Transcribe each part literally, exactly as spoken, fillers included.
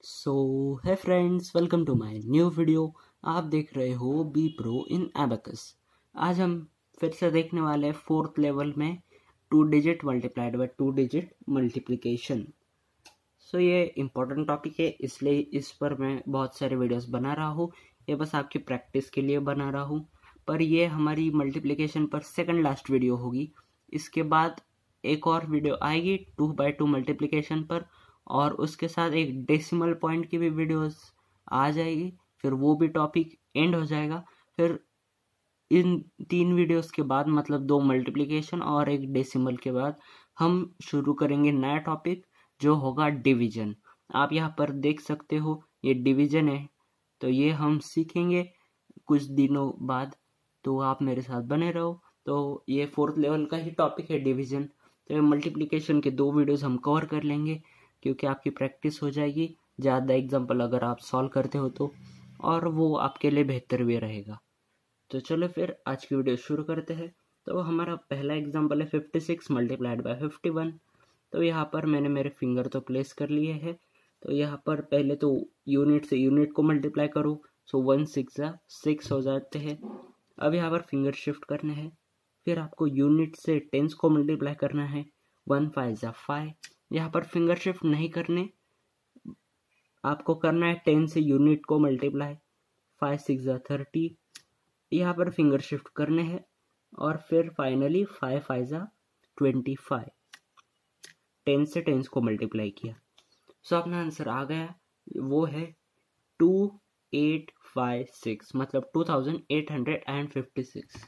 सो है friends, welcome to my new video. आप देख रहे हो बी प्रो इन एबेकस। आज हम फिर से देखने वाले हैं फोर्थ लेवल में two digit multiplied by two digit multiplication. So ये इम्पोर्टेंट टॉपिक है, इसलिए इस पर मैं बहुत सारे वीडियोस बना रहा हूँ। ये बस आपकी प्रैक्टिस के लिए बना रहा हूँ, पर ये हमारी मल्टीप्लिकेशन पर सेकंड लास्ट वीडियो होगी। इसके बाद एक और वीडियो आएगी टू बाय टू मल्टीप्लिकेशन पर, और उसके साथ एक डेसिमल पॉइंट की भी वीडियोस आ जाएगी। फिर वो भी टॉपिक एंड हो जाएगा। फिर इन तीन वीडियोस के बाद, मतलब दो मल्टीप्लिकेशन और एक डेसिमल के बाद, हम शुरू करेंगे नया टॉपिक जो होगा डिवीजन। आप यहाँ पर देख सकते हो ये डिवीजन है, तो ये हम सीखेंगे कुछ दिनों बाद, तो आप मेरे साथ बने रहो। तो ये फोर्थ लेवल का ही टॉपिक है डिवीजन। तो ये मल्टीप्लिकेशन के दो वीडियोस हम कवर कर लेंगे, क्योंकि आपकी प्रैक्टिस हो जाएगी ज़्यादा एग्जाम्पल अगर आप सॉल्व करते हो तो, और वो आपके लिए बेहतर भी रहेगा। तो चलो फिर आज की वीडियो शुरू करते हैं। तो हमारा पहला एग्जाम्पल है fifty six multiplied by fifty one. तो यहाँ पर मैंने मेरे फिंगर तो प्लेस कर लिए हैं। तो यहाँ पर पहले तो यूनिट से यूनिट को मल्टीप्लाई करो, सो वन सिक्स जा सिक्स हो जाते हैं। अब यहाँ पर फिंगर शिफ्ट करना है। फिर आपको यूनिट से टेंस को मल्टीप्लाई करना है, वन फाइव जा फाइव। यहाँ पर फिंगर शिफ्ट नहीं करने, आपको करना है टेन से यूनिट को मल्टीप्लाई, फाइव सिक्स जा थर्टी। यहाँ पर फिंगर शिफ्ट करने हैं, और फिर फाइनली फाइव फाइव जा ट्वेंटी फाइव। टेन से टेंस को मल्टीप्लाई किया, सो अपना आंसर आ गया। वो है टू एट फाइव सिक्स, मतलब two thousand eight hundred and fifty six.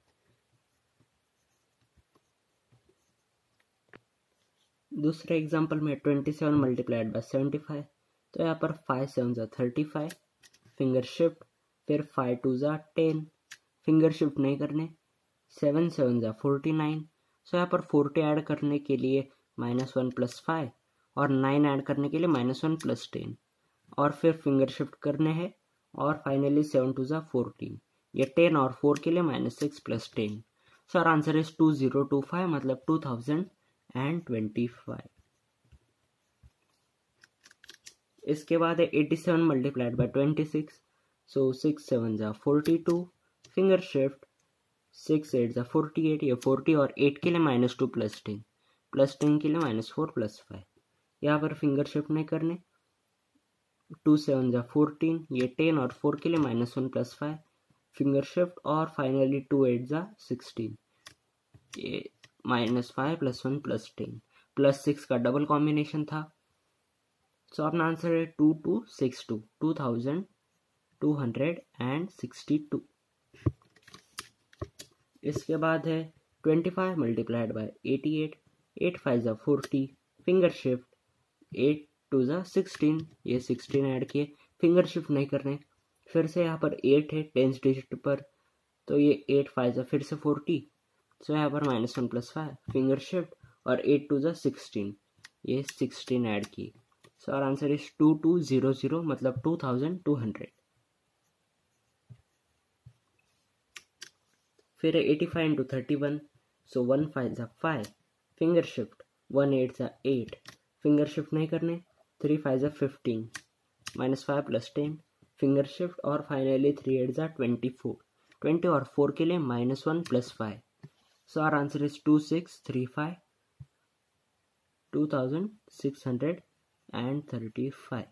दूसरे एग्जाम्पल में twenty seven multiplied by seventy five. तो यहाँ पर फाइव सेवन जा थर्टी फाइव, फिंगर शिफ्ट, फिर फाइव टू जा टेन, फिंगर शिफ्ट नहीं करने, सेवन सेवन जा फोर्टी नाइन। सो यहाँ पर फोर्टी ऐड करने के लिए माइनस वन प्लस फाइव, और नाइन ऐड करने के लिए माइनस वन प्लस टेन, और फिर फिंगर शिफ्ट करने हैं, और फाइनली सेवन टू जा फोर्टीन। ये टेन और फोर के लिए minus six plus ten. So our answer is two zero two five, मतलब two thousand and twenty five. इसके बाद है eighty seven multiplied by twenty six. So six seven जा forty two, finger shift, six eight जा forty eight. ये forty और eight के लिए minus two plus ten, plus ten के लिए माइनस फोर प्लस फाइव। यहाँ पर फिंगर शिफ्ट नहीं करने, टू सेवन जा फोर्टीन, ये टेन और फोर के लिए minus one plus five, finger shift, और फाइनली टू एट जा सिक्सटीन। ये minus five plus one plus ten, plus six का डबल कॉम्बिनेशन था। सो अपना आंसर है two two six two, two thousand two hundred and sixty two. इसके बाद है twenty five multiplied by eighty eight, eight five जा forty, finger shift, eight two जा sixteen, ये सिक्सटीन ऐड किए, फिंगर शिफ्ट नहीं करने। फिर से यहाँ पर एट है टेंस डिजिट पर, तो ये एट फाइव जा फिर से फोर्टी। सो यहाँ पर minus one plus five, finger shift, और एट टू जा सिक्सटीन, ये सिक्सटीन ऐड की। So our answer is two two zero zero, मतलब टू थाउजेंड टू हंड्रेड। फिर है eighty five into thirty one. So one five जा five, finger shift, one eight जा eight, finger shift नहीं करने, three five जा fifteen, minus five plus ten, finger shift, और finally three eight जा twenty four. Twenty और four के लिए minus one plus five. So our answer is two six three five, two thousand six hundred thirty-five.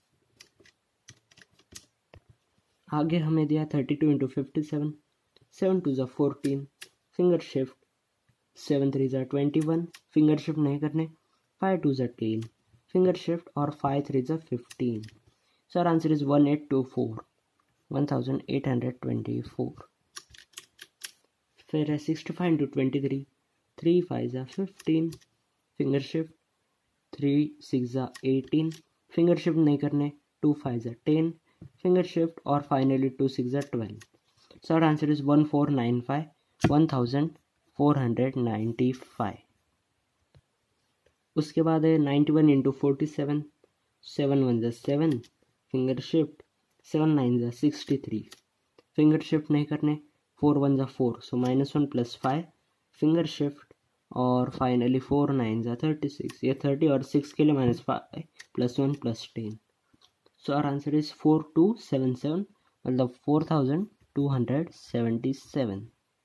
आगे हमें दिया thirty two into fifty seven, seven two जा fourteen, finger shift, seven three जा twenty one, finger shift नहीं करने, five two जा ten, finger shift, और five three जा fifteen. So our answer is one eight two four, one thousand eight hundred twenty four. फिर है sixty five into twenty three, three five जा fifteen, finger shift, three six जा eighteen, finger shift नहीं करने, to five जा ten, finger shift, और finally two six जा twelve. So our answer is one four nine five, one thousand four hundred ninety five. उसके बाद है ninety one into forty seven, seven one जा seven, finger shift, seven nine जा sixty three, finger shift नहीं करने, four one जा four, so minus one plus five, finger shift, और finally four nine जा थर्टी सिक्स। ये thirty और six के लिए minus five plus one plus ten. So our answer is four two seven seven, मतलब four thousand two hundred seventy seven.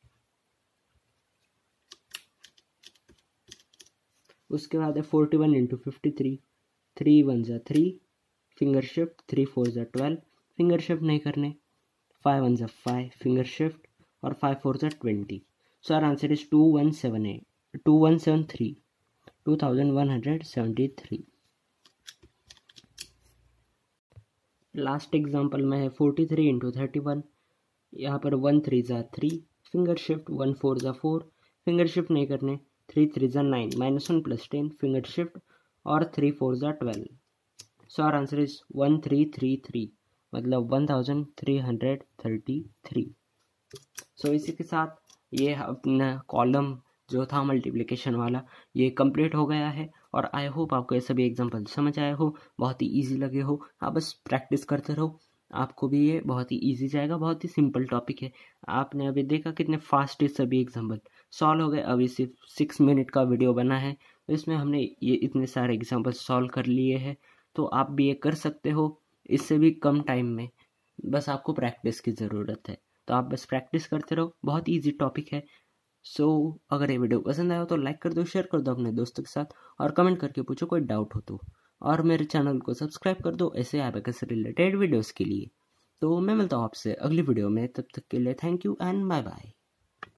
उसके बाद है forty one into fifty three, three one ज़ा three, finger shift, three four ज़ा twelve, finger shift नहीं करने, five one ज़ा five, finger shift, और फाइव फोर ज़ा twenty. So our answer is two one seven eight, two one seven three, two thousand one hundred seventy three. Last example में है forty three into thirty one, यहाँ पर one three ज़ा three, finger shift, one four ज़ा four, finger shift नहीं करने, three three ज़ा nine, minus one plus ten, finger shift, और थ्री फोर ज़ा twelve. So our answer is one three three three, मतलब one thousand three hundred thirty three. So इसी के साथ ये अपना कॉलम जो था मल्टीप्लिकेशन वाला ये कंप्लीट हो गया है, और आई होप आपको ये सभी एग्जांपल समझ आए हो, बहुत ही इजी लगे हो। आप बस प्रैक्टिस करते रहो, आपको भी ये बहुत ही इजी जाएगा। बहुत ही सिंपल टॉपिक है, आपने अभी देखा कितने फास्ट ये सभी एग्जाम्पल सॉल्व हो गए। अभी सिर्फ सिक्स मिनट का वीडियो बना है, तो इसमें हमने ये इतने सारे एग्जाम्पल सॉल्व कर लिए हैं। तो आप भी ये कर सकते हो इससे भी कम टाइम में, बस आपको प्रैक्टिस की ज़रूरत है। तो आप बस प्रैक्टिस करते रहो, बहुत ईजी टॉपिक है। सो so, अगर ये वीडियो पसंद आया हो तो लाइक कर दो, शेयर कर दो अपने दोस्तों के साथ, और कमेंट करके पूछो कोई डाउट हो तो, और मेरे चैनल को सब्सक्राइब कर दो ऐसे एबेकस से रिलेटेड वीडियोस के लिए। तो मैं मिलता हूँ आपसे अगली वीडियो में, तब तक के लिए thank you and bye bye.